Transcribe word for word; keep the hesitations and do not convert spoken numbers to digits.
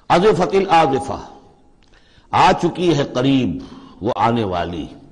आज़िफ़तिल आज़िफ़ा, आ चुकी है करीब वो आने वाली।